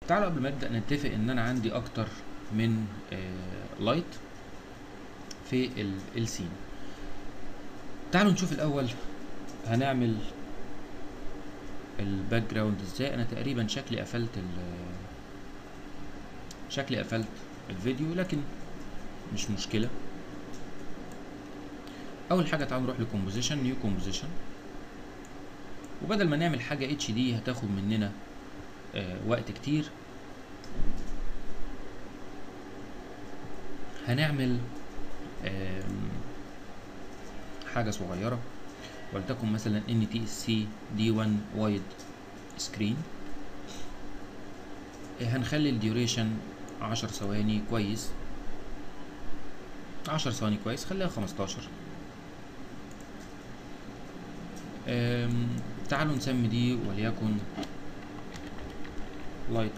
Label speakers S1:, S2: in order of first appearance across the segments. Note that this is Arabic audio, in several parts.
S1: تعالوا قبل ما نبدأ نتفق ان انا عندي اكتر من لايت في السين. تعالوا نشوف الاول هنعمل الباك جراوند ازاي. انا تقريبا شكلي قفلت الفيديو، لكن مش مشكلة. اول حاجة تعالوا نروح لكومبوزيشن، نيو كومبوزيشن، وبدل ما نعمل حاجة اتش دي هتاخد مننا وقت كتير، هنعمل حاجة صغيرة، ولتكن مثلا NTSC D1 وايد سكرين. هنخلي الديوريشن 10 ثواني كويس، 10 ثواني كويس، خليها 15. تعالوا نسمي دي وليكن لايت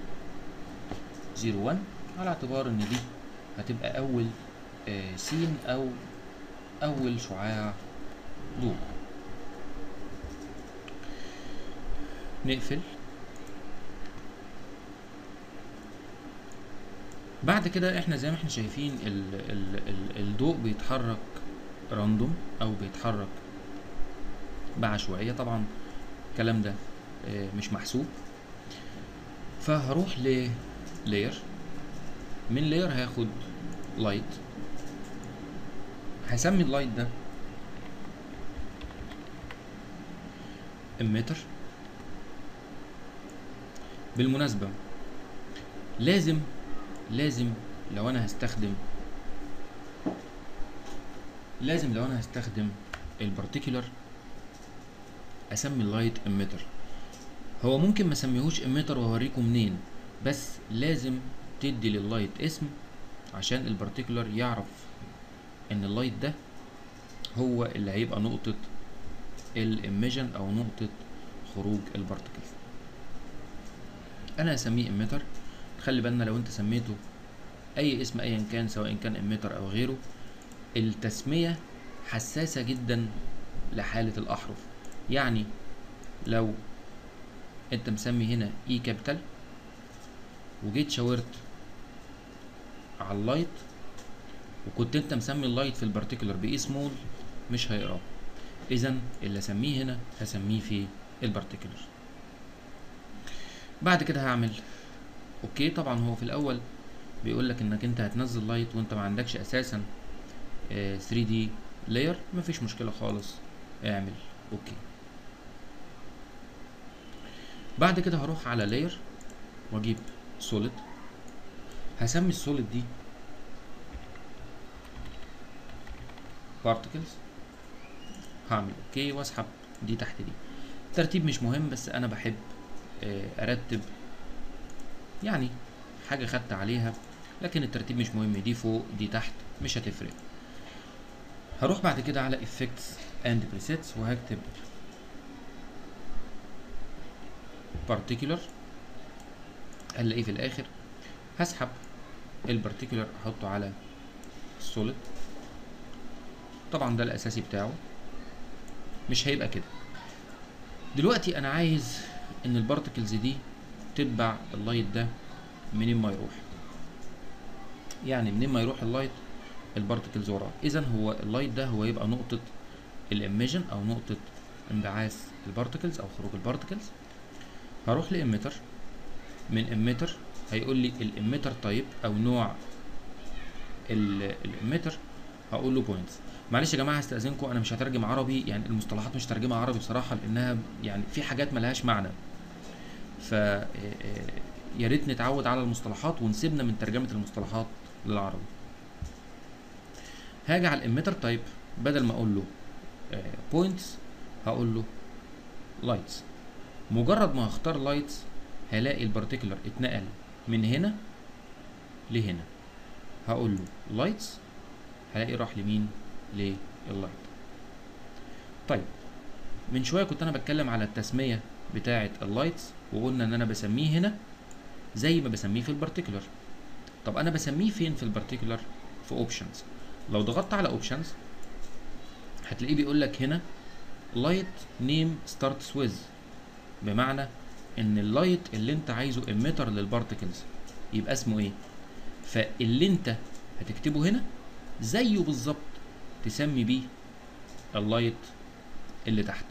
S1: 01 على اعتبار ان دي هتبقى اول سين او اول شعاع ضوء. نقفل. بعد كده احنا زي ما احنا شايفين الضوء بيتحرك راندوم او بيتحرك بعشوائية. طبعا الكلام ده مش محسوب. فهروح للاير، من لاير هاخد لايت، هسمي اللايت ده اميتر. بالمناسبة لازم لو انا هستخدم البارتيكولر اسمي اللايت اميتر. هو ممكن ما اسميهوش اميتر وهوريكم منين، بس لازم تدي لللايت اسم عشان البارتيكولر يعرف ان اللايت ده هو اللي هيبقى نقطة الاميجن او نقطة خروج البارتيكلز. انا هسميه اميتر. خلي بالنا لو انت سميته اي اسم ايا كان، سواء كان اميتر او غيره، التسمية حساسة جدا لحالة الاحرف. يعني لو انت مسمي هنا اي كابيتال وجيت شاورت على اللايت وكنت انت مسمي اللايت في البارتيكولر باي سمول، مش هيقراه. اذا اللي اسميه هنا هسميه في البارتيكولر. بعد كده هعمل اوكي. طبعا هو في الاول بيقول لك انك انت هتنزل لايت وانت ما عندكش اساسا 3D لاير، مفيش مشكله خالص، اعمل اوكي. بعد كده هروح على لاير واجيب سوليد، هسمي السوليد دي بارتكلز، هعمل اوكي واسحب دي تحت دي. الترتيب مش مهم، بس انا بحب ارتب يعني حاجه خدت عليها، لكن الترتيب مش مهم، دي فوق دي تحت مش هتفرق. هروح بعد كده على effects and presets وهكتب particular، هنلاقيه في الاخر. هسحب البارتيكولر احطه على السوليد، طبعا ده الاساسي بتاعه، مش هيبقى كده. دلوقتي انا عايز ان البارتيكلز دي تتبع اللايت ده منين ما يروح، يعني منين ما يروح اللايت البارتيكلز وراه. اذا هو اللايت ده هو يبقى نقطة الاميجن او نقطة انبعاث البارتيكلز او خروج البارتيكلز. هروح لاميتر، من اميتر هيقول لي الاميتر تايب او نوع الاميتر، هقول له بوينتس. معلش يا جماعه هستاذنكم، انا مش هترجم عربي، يعني المصطلحات مش ترجمها عربي بصراحه، لانها يعني في حاجات ملهاش معنى. ف يا ريت نتعود على المصطلحات ونسيبنا من ترجمه المصطلحات للعربي. هاجي على الاميتر تايب، بدل ما اقول له بوينتس هقول له لايتس. مجرد ما هختار لايتس هلاقي البارتيكولر اتنقل من هنا لهنا. هقول له لايتس، هلاقي راح لمين؟ لللايت. طيب من شويه كنت انا بتكلم على التسميه بتاعه اللايتس، وقلنا ان انا بسميه هنا زي ما بسميه في البارتيكولر. طب انا بسميه فين في البارتيكولر؟ في اوبشنز. لو ضغطت على اوبشنز هتلاقيه بيقول لك هنا لايت نيم ستارتس ويز، بمعنى ان اللايت اللي انت عايزه اميتر للبارتكلز يبقى اسمه ايه، فاللي انت هتكتبه هنا زيه بالظبط تسمي بيه اللايت اللي تحت.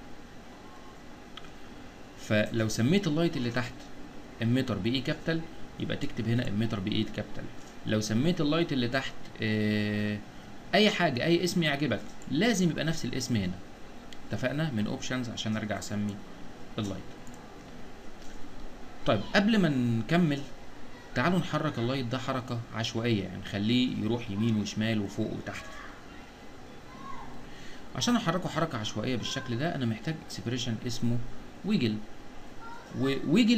S1: فلو سميت اللايت اللي تحت اميتر باي كابيتال يبقى تكتب هنا اميتر باي كابيتال. لو سميت اللايت اللي تحت اي حاجه، اي اسم يعجبك، لازم يبقى نفس الاسم هنا. اتفقنا؟ من اوبشنز عشان ارجع اسمي اللايت. طيب قبل ما نكمل تعالوا نحرك اللايت ده حركه عشوائيه، يعني نخليه يروح يمين وشمال وفوق وتحت. عشان احركه حركه عشوائيه بالشكل ده انا محتاج اكسبريشن اسمه ويجل. وويجل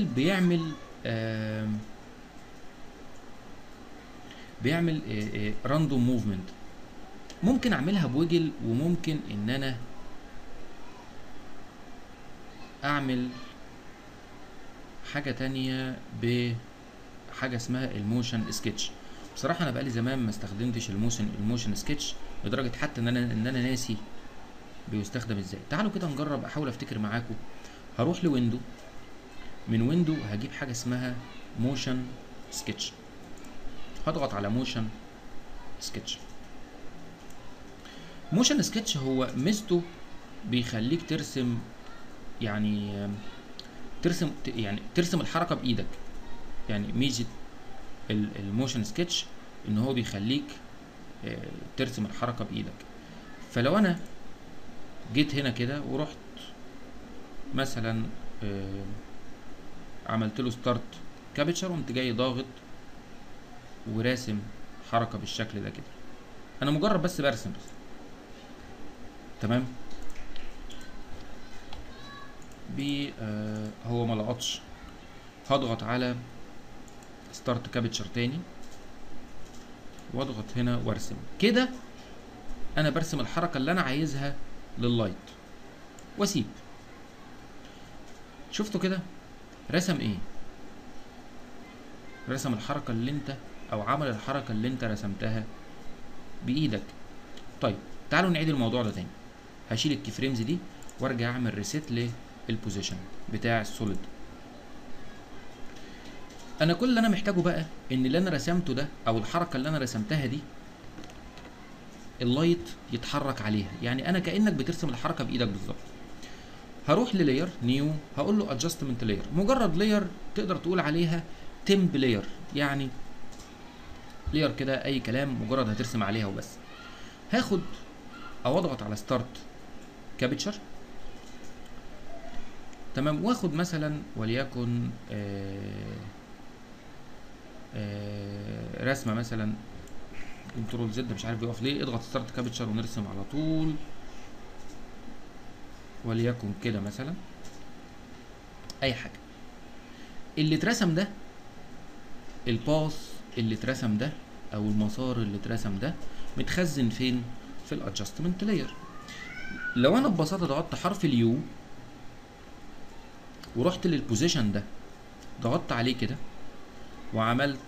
S1: بيعمل راندوم موفمنت. ممكن اعملها بويجل وممكن ان انا اعمل حاجه تانية بحاجه اسمها الموشن سكتش. بصراحه انا بقالي زمان ما استخدمتش الموشن سكتش لدرجه حتى ان انا ناسي بيستخدم ازاي. تعالوا كده نجرب، احاول افتكر معاكم. هروح لويندو، من ويندو هجيب حاجه اسمها موشن سكتش، هضغط على موشن سكتش. موشن سكتش هو ميزته بيخليك ترسم، يعني ترسم الحركه بايدك. يعني ميزه الموشن سكتش ان هو بيخليك ترسم الحركه بايدك. فلو انا جيت هنا كده ورحت مثلا عملت له ستارت كابتشر وقمت جاي ضاغط وراسم حركه بالشكل ده كده، انا مجرد بس برسم بس. تمام. هو ما لقطش، هضغط على ستارت كابتشر تاني واضغط هنا وارسم كده. انا برسم الحركه اللي انا عايزها لللايت واسيب. شفتوا كده رسم ايه؟ رسم الحركه اللي انت، او عمل الحركه اللي انت رسمتها بايدك. طيب تعالوا نعيد الموضوع ده تاني. هشيل الكي فريمز دي وارجع اعمل ريسيت للبوزيشن بتاع السوليد. انا كل اللي انا محتاجه بقى ان اللي انا رسمته ده او الحركه اللي انا رسمتها دي اللايت يتحرك عليها، يعني انا كانك بترسم الحركه بايدك بالظبط. هروح للاير نيو، هقول له ادجستمنت لاير، مجرد لاير تقدر تقول عليها تمب لاير، يعني لاير كده اي كلام مجرد هترسم عليها وبس. هاخد او اضغط على ستارت كابتشر، تمام، واخد مثلا وليكن رسمه مثلا كنترول زد، مش عارف بيقف ليه. اضغط ستارت كابتشر ونرسم على طول، وليكن كده مثلا اي حاجه. اللي اترسم ده، الباث اللي اترسم ده او المسار اللي اترسم ده متخزن فين؟ في الادجستمنت لاير. لو انا ببساطه ضغطت حرف اليو ورحت للبوزيشن ده ضغطت عليه كده وعملت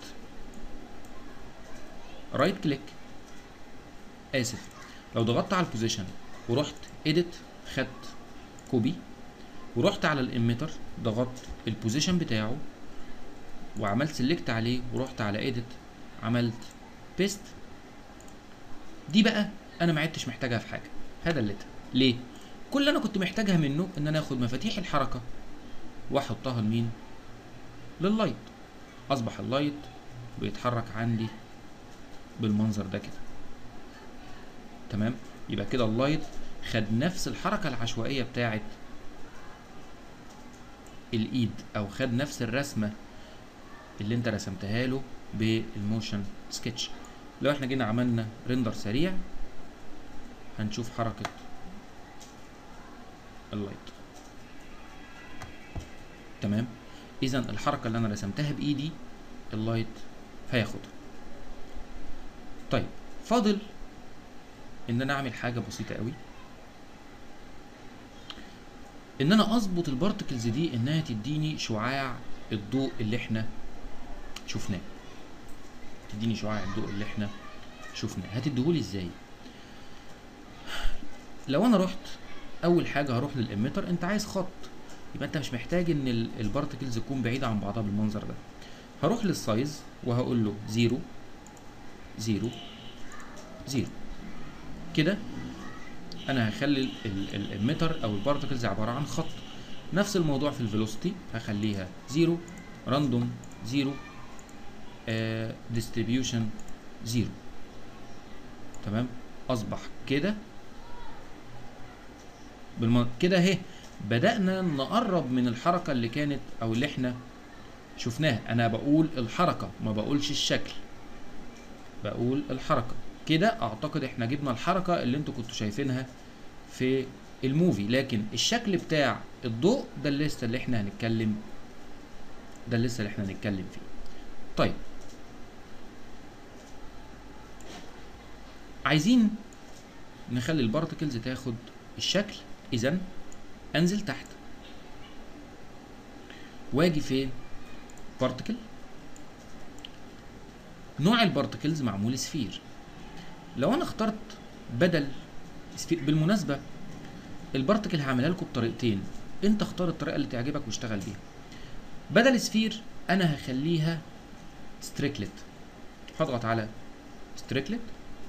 S1: رايت كليك، اسف، لو ضغطت على البوزيشن ورحت اديت خدت كوبي ورحت على الاميتر ضغطت البوزيشن بتاعه وعملت سيلكت عليه ورحت على اديت عملت بيست، دي بقى انا ما عدتش محتاجها في حاجه، هدلتها. ليه؟ كل اللي انا كنت محتاجها منه ان انا اخد مفاتيح الحركه واحطها لمين؟ لللايت. اصبح اللايت بيتحرك عندي بالمنظر ده كده. تمام؟ يبقى كده اللايت خد نفس الحركه العشوائيه بتاعت الايد، او خد نفس الرسمه اللي انت رسمتها له بالموشن سكتش. لو احنا جينا عملنا ريندر سريع هنشوف حركه اللايت. تمام؟ اذا الحركه اللي انا رسمتها بايدي اللايت هياخدها. طيب فاضل ان انا اعمل حاجه بسيطه قوي، ان انا اظبط البارتكلز دي انها تديني شعاع الضوء اللي احنا شفناه. تديني شعاع الضوء اللي احنا شفناه. هتديهولي ازاي؟ لو انا رحت اول حاجه هروح للاميتر، انت عايز خط، يبقى انت مش محتاج ان البارتكلز تكون بعيده عن بعضها بالمنظر ده. هروح للسايز وهقول له 0 0 0 كده. انا هخلي الميتر او البارتكلز عباره عن خط. نفس الموضوع في الفيلوسيتي هخليها 0 راندوم 0 ديستريبيوشن 0. تمام. اصبح كده كده اهي بدأنا نقرب من الحركة اللي كانت او اللي احنا شفناها. انا بقول الحركة ما بقولش الشكل، بقول الحركة. كده اعتقد احنا جبنا الحركة اللي انتوا كنتوا شايفينها في الموفي، لكن الشكل بتاع الضوء ده لسه اللي احنا هنتكلم فيه. طيب عايزين نخلي البارتكلز تاخد الشكل. اذا انزل تحت واجي فين؟ بارتكل. نوع البارتكلز معمول سفير. لو انا اخترت بدل سفير، بالمناسبه البارتكل هعملها لكم بطريقتين، انت اختار الطريقه اللي تعجبك واشتغل بيها. بدل سفير انا هخليها ستريكلت. هضغط على ستريكلت،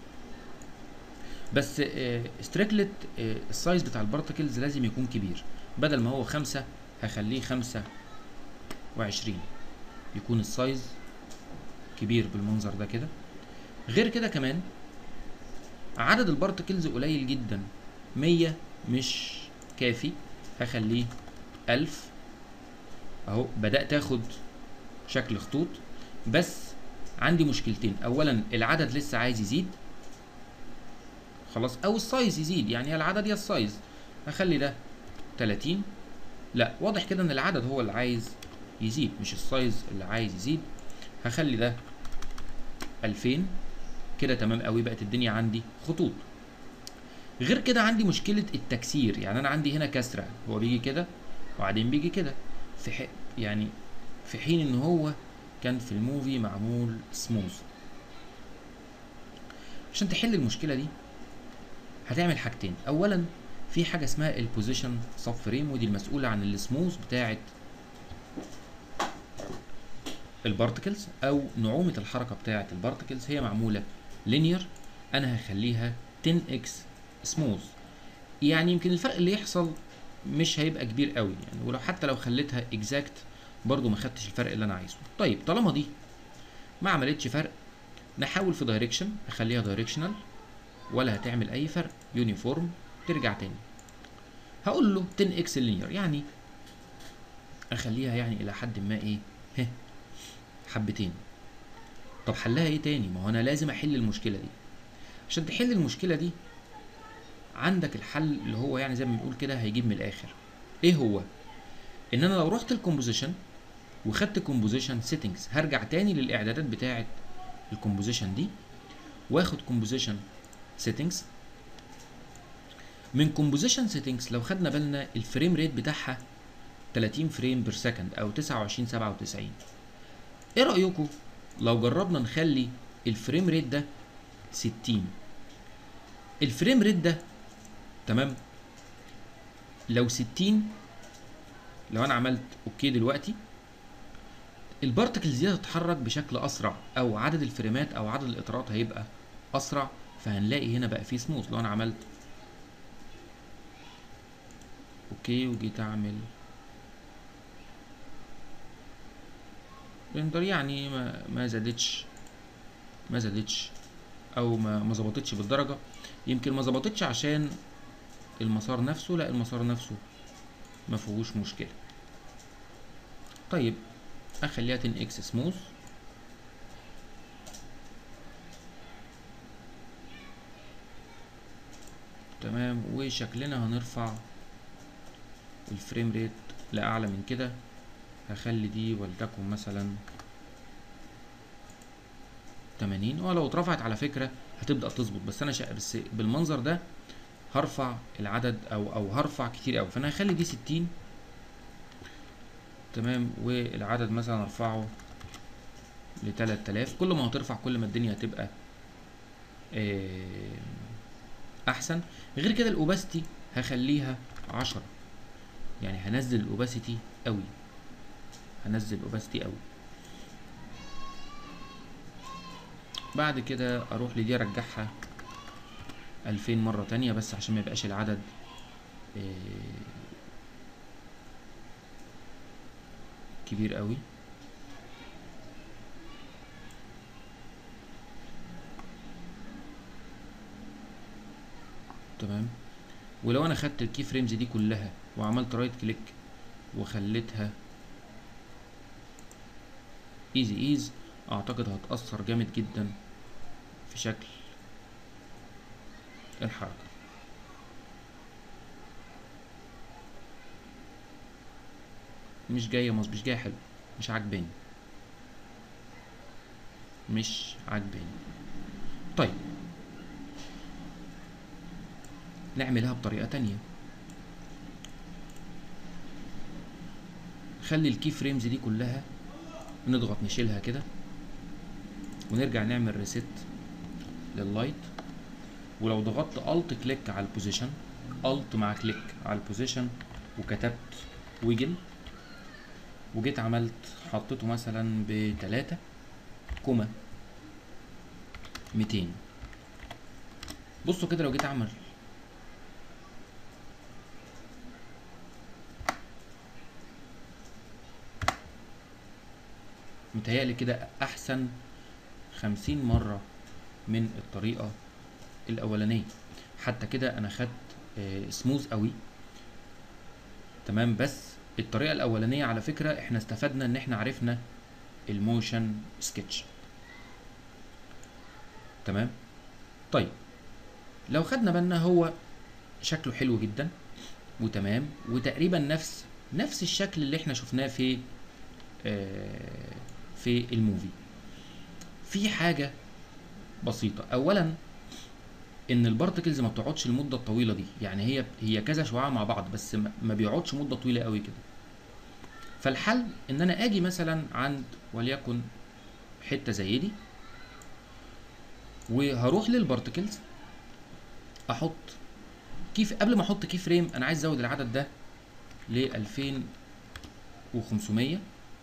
S1: بس ستريكلت السايز بتاع البارتكلز لازم يكون كبير. بدل ما هو 5 هخليه 25، يكون السايز كبير بالمنظر ده كده. غير كده كمان عدد البارتكلز قليل جدا، 100 مش كافي، هخليه 1000. اهو بدأت اخد شكل خطوط، بس عندي مشكلتين. اولا العدد لسه عايز يزيد خلاص، او السايز يزيد، يعني يا العدد يا السايز. هخلي ده 30. لا، واضح كده ان العدد هو اللي عايز يزيد مش السايز اللي عايز يزيد. هخلي ده 2000 كده. تمام قوي، بقت الدنيا عندي خطوط. غير كده عندي مشكله التكسير، يعني انا عندي هنا كسره، هو بيجي كده وبعدين بيجي كده يعني في حين ان هو كان في الموفي معمول سموث. عشان تحل المشكله دي هتعمل حاجتين. اولا في حاجه اسمها البوزيشن سب فريم، ودي المسؤوله عن السموث بتاعه البارتكلز او نعومه الحركه بتاعه البارتكلز. هي معموله لينير، انا هخليها 10x سموث. يعني يمكن الفرق اللي يحصل مش هيبقى كبير قوي يعني، ولو حتى لو خليتها اكزاكت برضو ما خدتش الفرق اللي انا عايزه. طيب طالما دي ما عملتش فرق، نحاول في دايركشن. اخليها دايركشنال ولا هتعمل اي فرق. يونيفورم ترجع تاني. هقول له 10x لينير، يعني اخليها يعني الى حد ما ايه حبتين. طب حلها ايه تاني؟ ما هو انا لازم احل المشكله دي. عشان تحل المشكله دي عندك الحل اللي هو يعني زي ما بنقول كده هيجيب من الاخر. ايه هو؟ ان انا لو رحت الكومبوزيشن وخدت كومبوزيشن سيتنجز، هرجع تاني للاعدادات بتاعه الكومبوزيشن دي واخد كومبوزيشن سيتنجز. من كومبوزيشن سيتنجز لو خدنا بالنا الفريم ريت بتاعها 30 فريم بير سكند او 2997. ايه رايكم لو جربنا نخلي الفريم ريت ده 60؟ الفريم ريت ده تمام لو 60، لو انا عملت اوكي دلوقتي البارتكلز دي هتتحرك بشكل اسرع، او عدد الفريمات او عدد الاطارات هيبقى اسرع، فهنلاقي هنا بقى فيه سموث. لو انا عملت اوكي وجيت اعمل ريندر، يعني ما زادتش او ما ظبطتش بالدرجه. يمكن ما ظبطتش عشان المسار نفسه، لا المسار نفسه ما فيهوش مشكله. طيب اخليها 10x سموث. تمام، وشكلنا هنرفع الفريم ريت لاعلى من كده. هخلي دي ولتكن مثلا 80، ولو اترفعت على فكره هتبدا تظبط، بس انا بس بالمنظر ده هرفع العدد او هرفع كتير قوي، فانا هخلي دي 60. تمام، والعدد مثلا ارفعه ل 3000. كل ما هترفع كل ما الدنيا هتبقى احسن. غير كده الاوباستي هخليها 10. يعني هنزل الاوباسيتي قوي، هنزل الاوباسيتي قوي. بعد كده اروح لدي ارجعها 2000 مرة تانية بس عشان ما يبقاش العدد كبير قوي. تمام. ولو انا خدت الكي فريمز دي كلها وعملت رايت كليك وخليتها ايزي ايز، اعتقد هتأثر جامد جدا في شكل الحركة. مش جاية مش جاية حلو، مش عجباني، مش عجباني. طيب نعملها بطريقة تانية. خلي الكي فريمز دي كلها نضغط نشيلها كده ونرجع نعمل ريست لللايت. ولو ضغطت الت كليك على البوزيشن، الت مع كليك على البوزيشن وكتبت ويجل وجيت عملت حطيته مثلا ب3 كوما 200. بصوا كده لو جيت اعمل متهيألي كده احسن 50 مرة من الطريقة الاولانية. حتى كده انا خدت سموث قوي. تمام. بس الطريقة الاولانية على فكرة احنا استفدنا ان احنا عرفنا الموشن سكتش. تمام. طيب لو خدنا بالنا هو شكله حلو جدا وتمام وتقريبا نفس الشكل اللي احنا شفناه في الموفي. في حاجة بسيطة. اولا ان البارتكلز ما بتقعدش المدة الطويلة دي، يعني هي كذا شعاع مع بعض بس ما بيقعدش مدة طويلة قوي كده. فالحل ان انا اجي مثلا عند وليكن حتة زي دي وهروح للبارتكلز احط قبل ما احط كي فريم انا عايز ازود العدد ده ل 2500.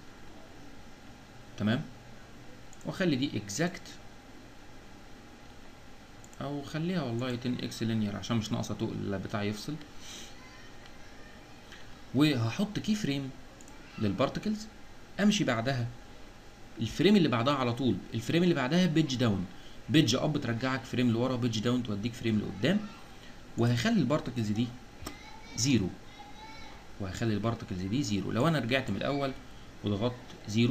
S1: تمام. واخلي دي اكزاكت او خليها والله 10 اكس لينير عشان مش ناقصه تقل بتاع يفصل. وهحط كي فريم للبارتكلز، امشي بعدها الفريم اللي بعدها على طول، الفريم اللي بعدها بيدج داون. بيدج اب ترجعك فريم لورا، بيدج داون توديك فريم لقدام. وهخلي البارتكلز دي زيرو، وهخلي البارتكلز دي زيرو. لو انا رجعت من الاول وضغطت زيرو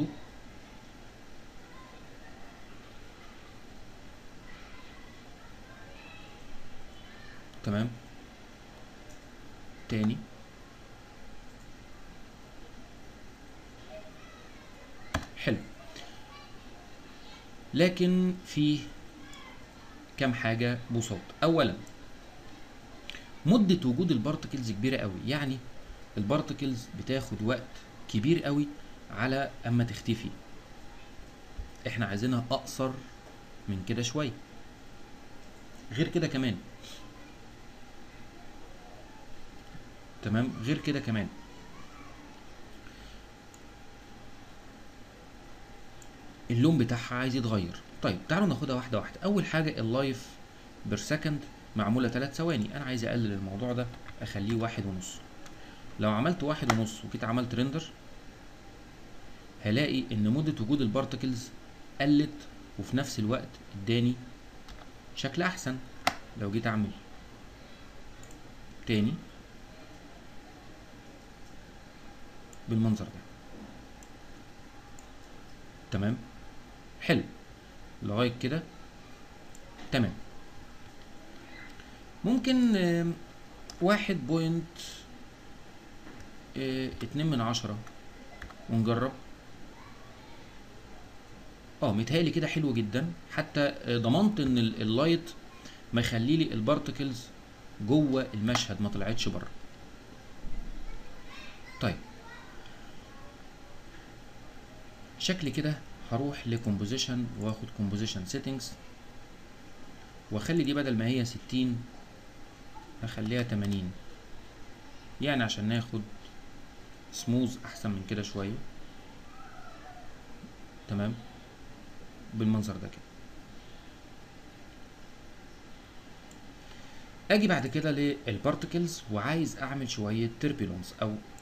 S1: تمام تاني حلو. لكن في كام حاجة بساط. اولا مدة وجود البارتكلز كبيرة قوي، يعني البارتكلز بتاخد وقت كبير قوي على اما تختفي. احنا عايزينها اقصر من كده شوية. غير كده كمان تمام، غير كده كمان اللون بتاعها عايز يتغير. طيب تعالوا ناخدها واحدة واحدة. اول حاجة اللايف بير سكند معمولة 3 ثواني. انا عايز اقلل الموضوع ده اخليه 1.5. لو عملت 1.5 وجيت عملت ريندر هلاقي ان مدة وجود البارتكلز قلت وفي نفس الوقت اداني شكل احسن. لو جيت اعمل تاني بالمنظر ده تمام حلو لغاية كده تمام. ممكن 1.2 ونجرب. متهيألي كده حلو جدا. حتى ضمنت ان اللايت ما يخلي لي البارتكلز جوه المشهد ما طلعتش بره. طيب شكل كده هروح لكومبوزيشن واخد كومبوزيشن سيتنجز واخلي دي بدل ما هي 60 اخليها 80، يعني عشان ناخد سموز احسن من كده شويه. تمام، بالمنظر ده كده. اجي بعد كده للبارتكلز وعايز اعمل شويه تربيلونس او